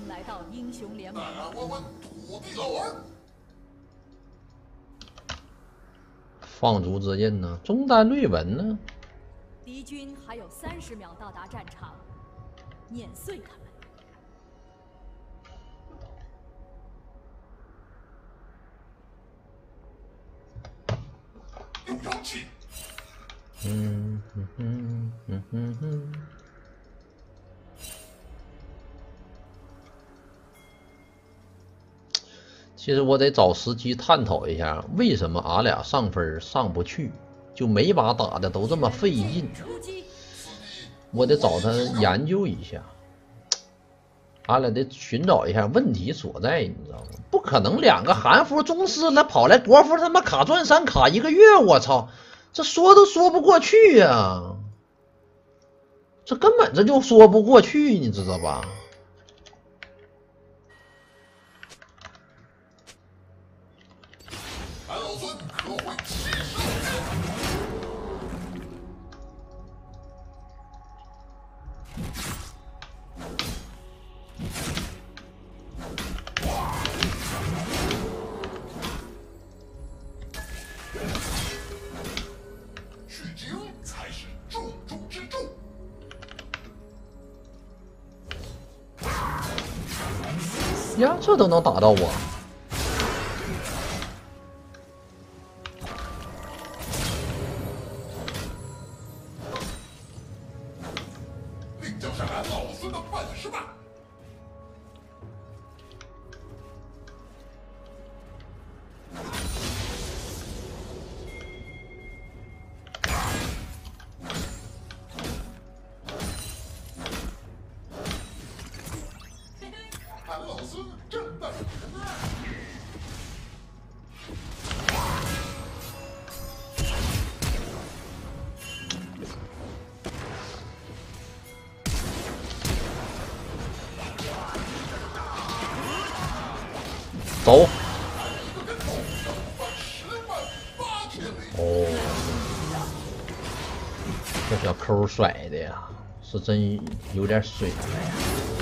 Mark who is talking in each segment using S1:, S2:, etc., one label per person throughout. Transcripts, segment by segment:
S1: 来到英雄联盟。
S2: 我们土地老儿。
S3: 放逐之印呢？中单瑞文呢？
S1: 敌军还有30秒到达战场，碾碎他们。
S2: 有妖气。
S3: 其实我得找时机探讨一下，为什么俺俩上分上不去，就每把打的都这么费劲。我得找他研究一下，俺俩得寻找一下问题所在，你知道吗？不可能两个韩服宗师了跑来国服他妈卡钻山卡1个月，我操！这说都说不过去呀，这根本这就说不过去，你知道吧？
S2: 俺老孙可会气势。取经才是重中之重。
S3: 呀，这都能打到我！
S2: 另交上俺老孙的本事吧！俺老孙真的人啊！
S3: 走！
S2: 一个跟头能翻108000里。
S3: 哦，这小抠甩的呀，是真有点水了呀。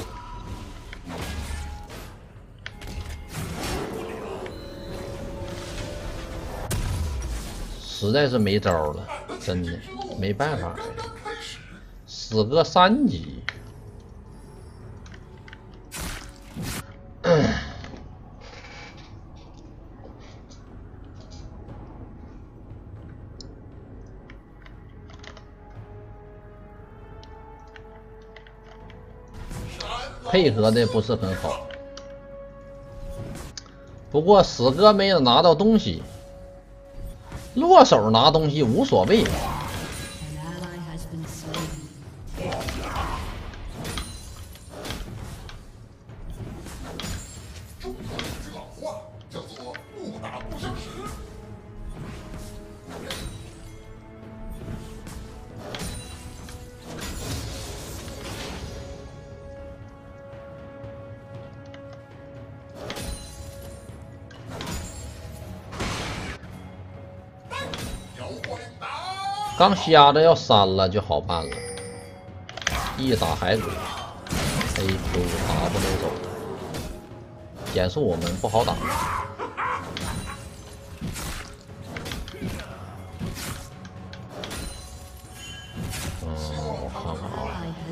S3: 实在是没招了，真的没办法呀，死个3级。配合的不是很好，不过死哥没有拿到东西。 落手拿东西无所谓。
S2: 中国有句老话叫做“不打不相识”。
S3: 刚瞎子要删了就好办了，一打海鬼 ，AQW 走，减速我们不好打。我看看啊。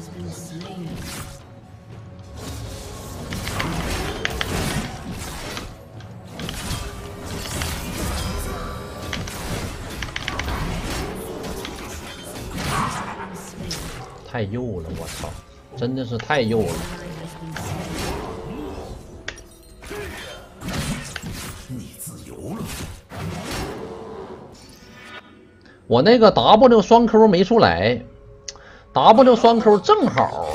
S3: 太幼了，我操！真的是太幼了。
S2: 你自由了。
S3: 我那个 W 双 Q 没出来 ，W 双 Q 正好，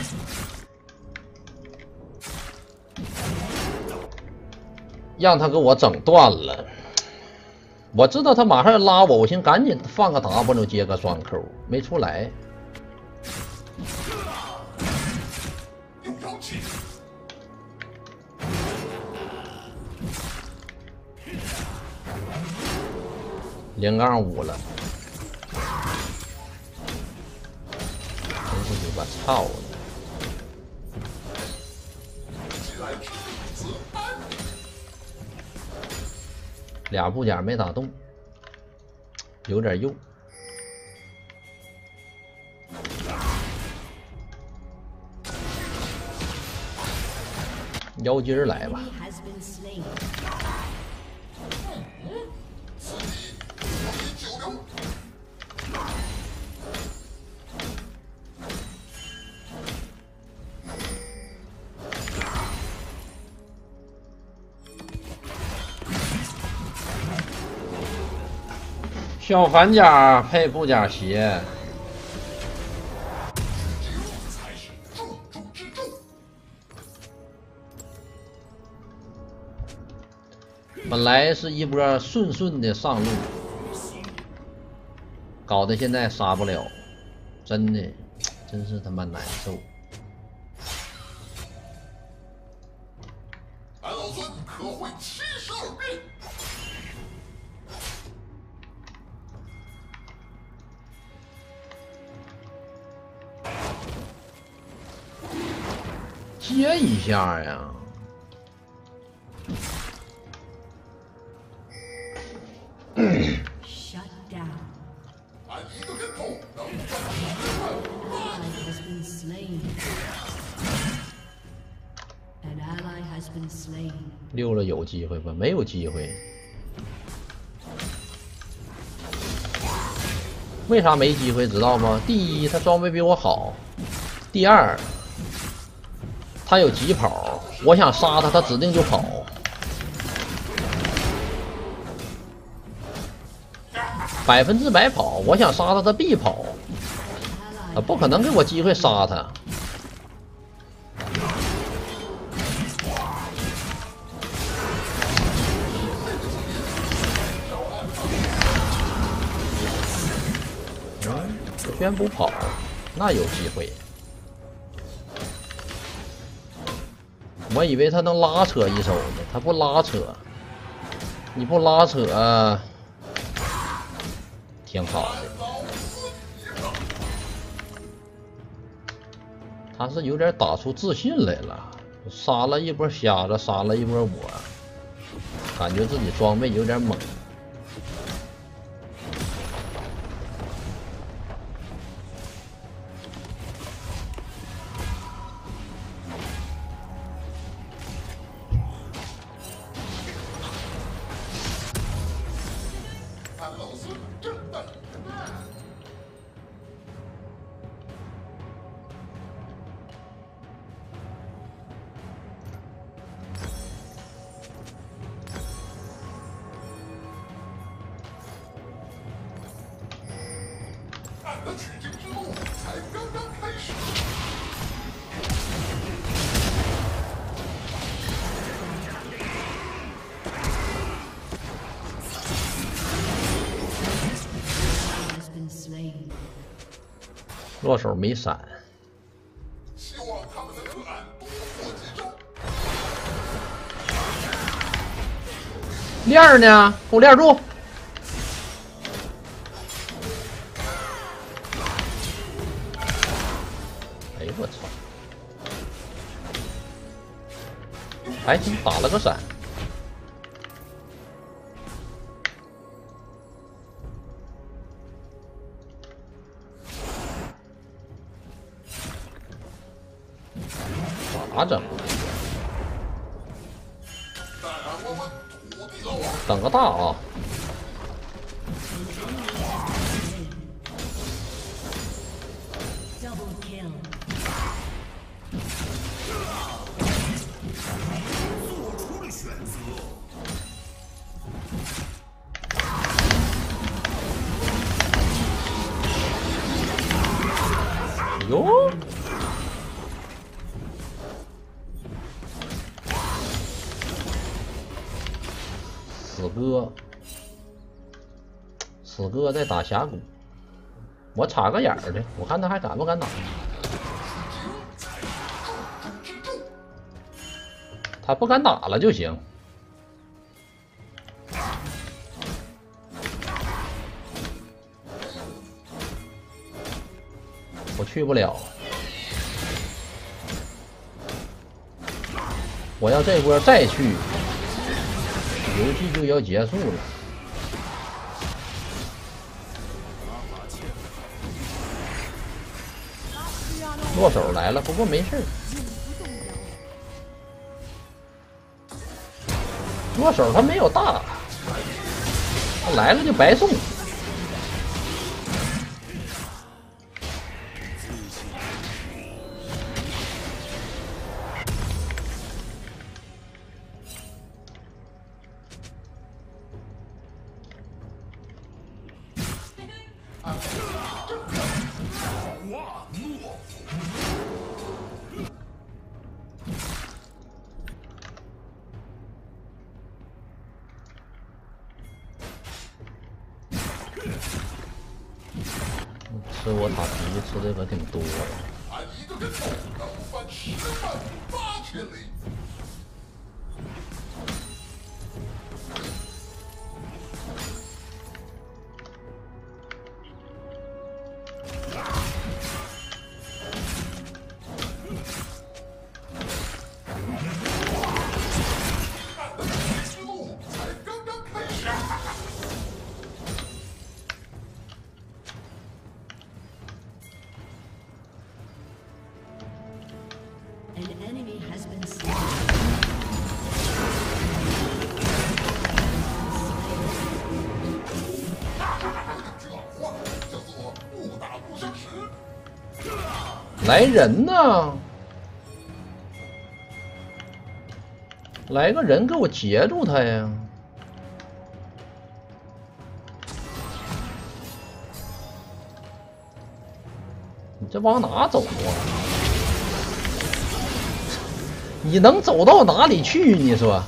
S3: 让他给我整断了。我知道他马上要拉我，我寻赶紧放个 W 接个双 Q， 没出来。
S2: 有妖气。
S3: 0.5了，真是鸡巴操了！
S2: 来之子安。
S3: 俩部甲没打动，有点右。妖精来吧。 小反甲配布甲鞋，
S2: 才是重中之重。
S3: 本来是一波顺顺的上路，搞得现在杀不了，真的，真是他妈难受。
S2: 俺老孙可会72变。
S3: 接一下呀！
S2: 俺一个跟头能
S3: 溜了有机会吧？没有机会。为啥没机会？知道吗？第一，他装备比我好；第二，他有疾跑，我想杀他，他指定就跑。100%跑，我想杀他，他必跑。他不可能给我机会杀他。居然不跑，那有机会。我以为他能拉扯一手呢，他不拉扯。你不拉扯，挺好的。他是有点打出自信来了，杀了一波瞎子，杀了一波我，感觉自己装备有点猛。
S2: 俺的取经之路才刚刚开始。
S3: 落手没闪，
S2: 希望他们能和俺多活几招。
S3: 链儿呢？给我链住！哎呦我操！还行，打了个闪。咋整？
S2: 再让我们土地老王
S3: 等个大啊！
S2: 做出了选择。
S3: 哟！死哥在打峡谷，我插个眼儿的，我看他还敢不敢打。他不敢打了就行。我去不了。 我要这波再去，游戏就要结束了。落手来了，不过没事。落手他没有大，他来了就白送。吃我塔皮吃的可挺多的。
S2: 俺一个跟头能翻108000里。
S3: 来人呐！来个人给我截住他呀！你这往哪走啊？你能走到哪里去？你说？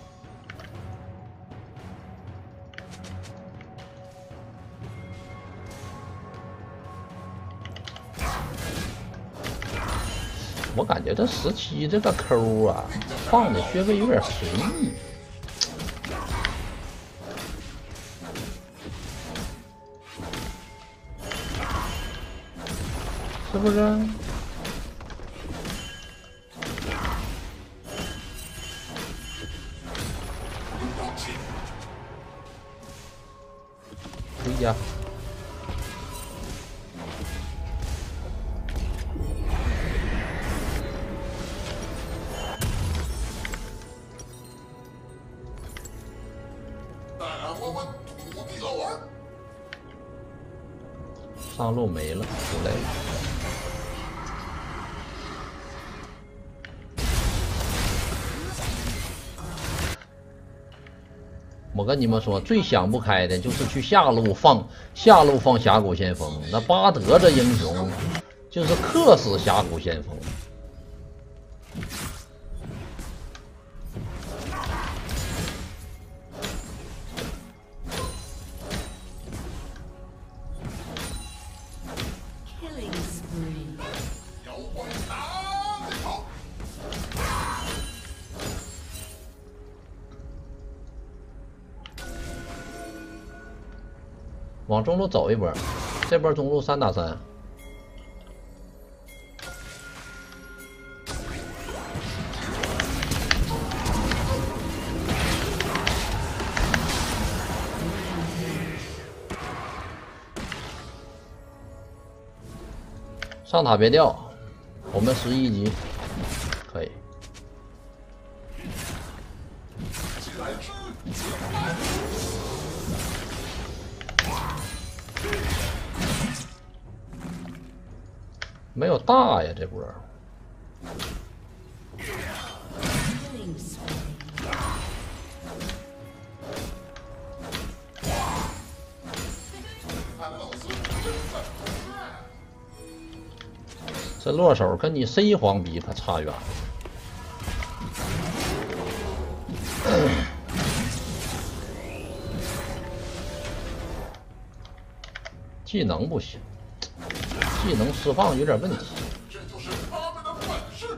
S3: 我感觉这17这个抠啊，放的薛飞有点随意，是不是？回家。上路没了，出来了。我跟你们说，最想不开的就是去下路放峡谷先锋。那巴德这英雄就是克死峡谷先锋。往中路走一波，这波中路3打3。上塔别掉，我们11级可以。没有大呀，这波。这落手跟你 C 皇比可差远了。技能不行。技能释放有点问题。
S2: 这就是他们的本事。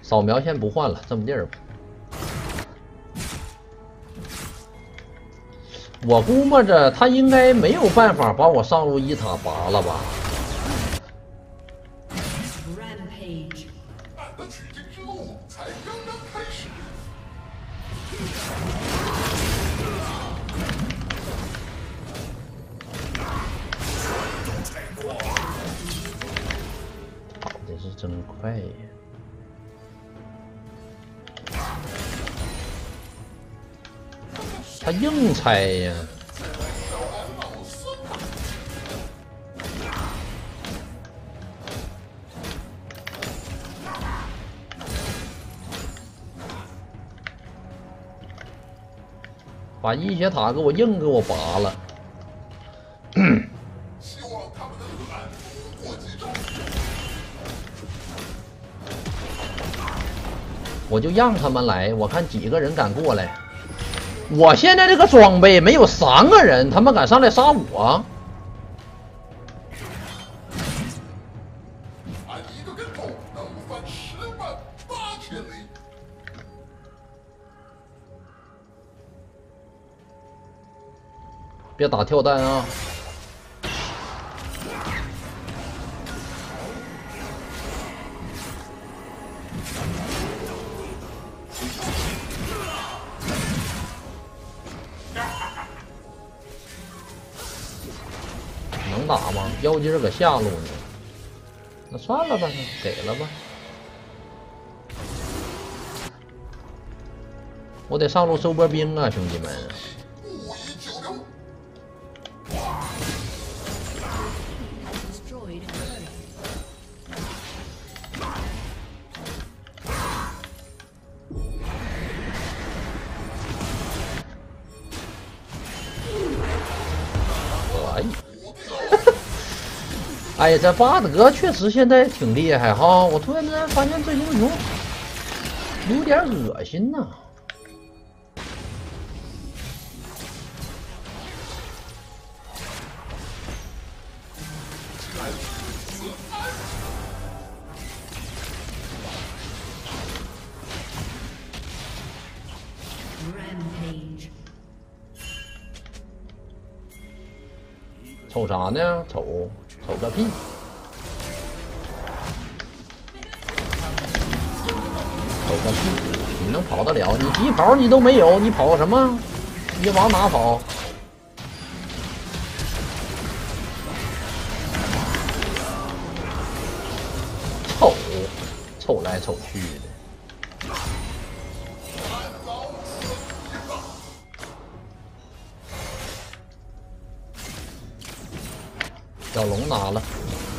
S3: 扫描先不换了，这么地儿吧。我估摸着他应该没有办法把我上路一塔拔了吧。
S2: 俺的取经之路才刚刚开始。
S3: 跑的是真快呀！他硬拆呀！把一血塔给我硬给我拔了。
S2: 希望他们能反复过几招。
S3: 我就让他们来，我看几个人敢过来。我现在这个装备没有3个人，他们敢上来杀我？
S2: 俺一个跟头能翻108000里。
S3: 别打跳弹啊！能打吗？妖精搁下路呢。那算了吧，给了吧。我得上路收波兵啊，兄弟们！ 哎呀，这巴德确实现在挺厉害哈！我突然间发现这英雄有点恶心呐。瞅啥呢？瞅个屁！瞅个屁！你能跑得了？你疾跑你都没有，你跑什么？你往哪跑？瞅来瞅去的。小龙拿了。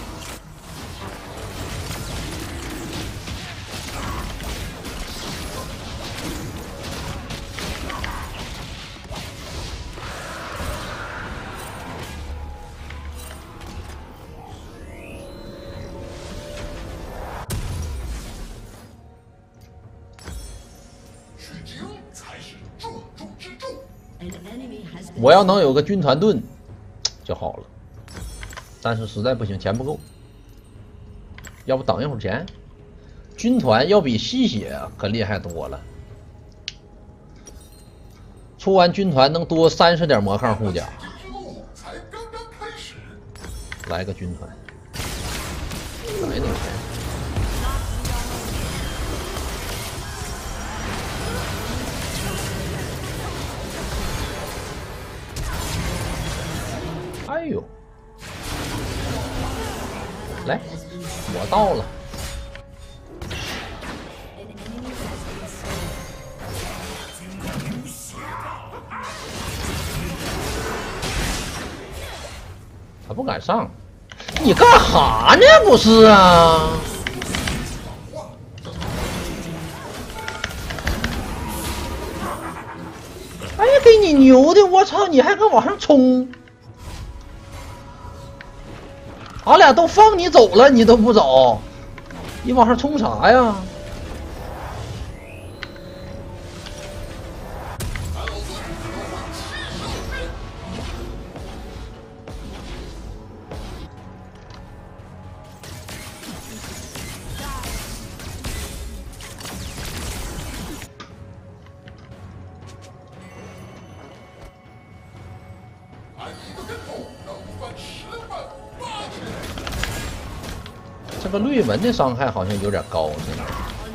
S2: 取经才是重中之重。
S3: 我要能有个军团盾就好了。但是实在不行，钱不够，要不等一会儿钱。军团要比吸血可厉害多了，出完军团能多30点魔抗护甲。
S2: 才刚刚开始。
S3: 来个军团，等一等钱。哎呦！来，我到了。他不敢上，你干哈呢？不是啊？哎呀，给你牛的！我操，你还敢往上冲？俺俩都放你走了，你都不走，你往上冲啥呀？ 这个瑞文的伤害好像有点高，现在。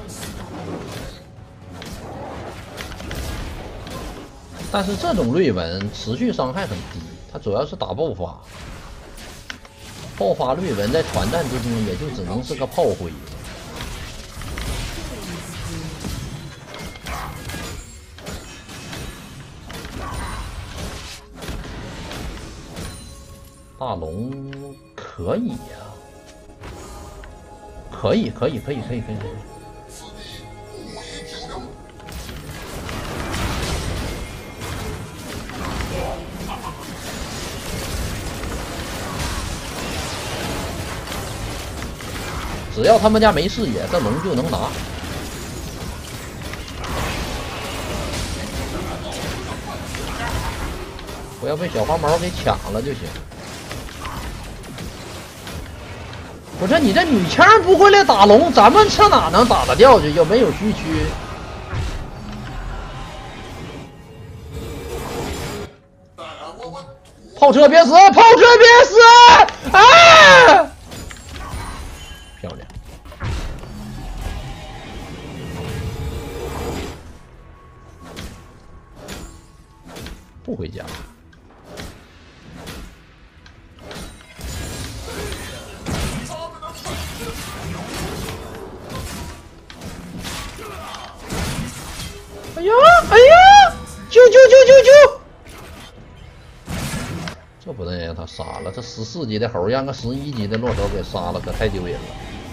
S3: 但是这种瑞文持续伤害很低，它主要是打爆发。爆发瑞文在团战之中也就只能是个炮灰。大龙可以呀、可以。只要他们家没视野，这龙就能拿。不要被小黄毛给抢了就行。不是你这女枪不会来打龙，咱们上哪能打得掉去？又没有虚区。炮车别死！炮车别死！啊！漂亮。不回家。哎呀！哎呀！救！这不能让他杀了，这14级的猴让个11级的骆驼给杀了，可太丢人了。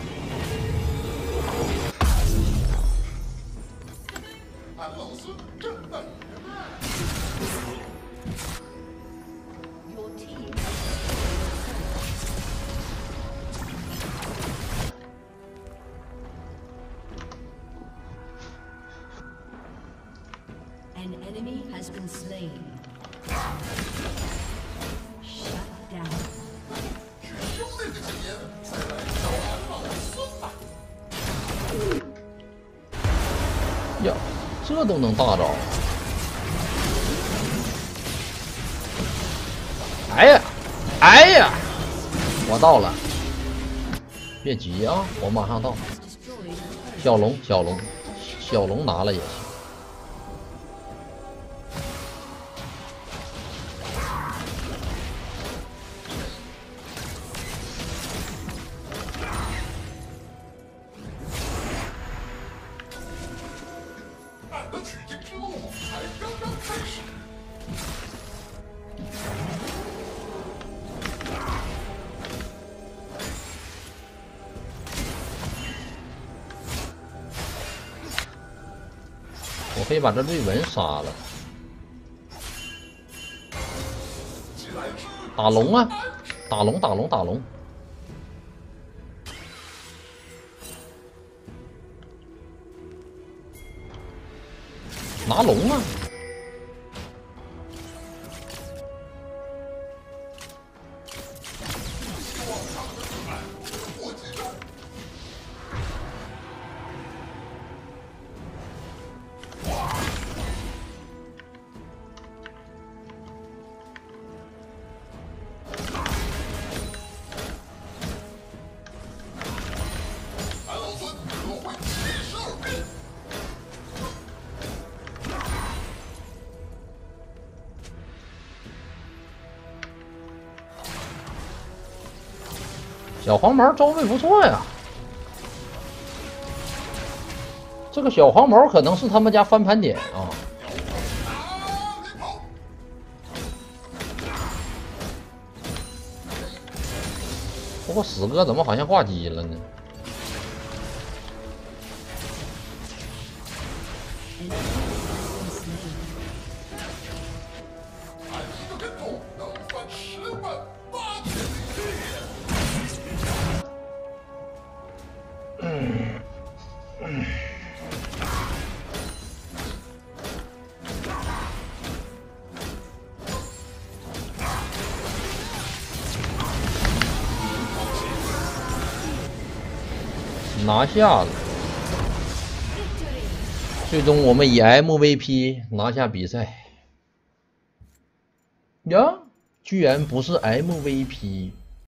S4: An enemy has been slain. Shut down.
S3: 呀，这都能大招！哎呀，我到了，别急啊，我马上到。小龙拿了也行。
S2: 俺的取经之路才刚刚开始。
S3: 我可以把这瑞文杀了。打龙啊！打龙！拿龙啊！小黄毛招位不错呀，这个小黄毛可能是他们家翻盘点啊。不过死哥怎么好像挂机了呢？拿下了，最终我们以 MVP 拿下比赛。呀，居然不是 MVP。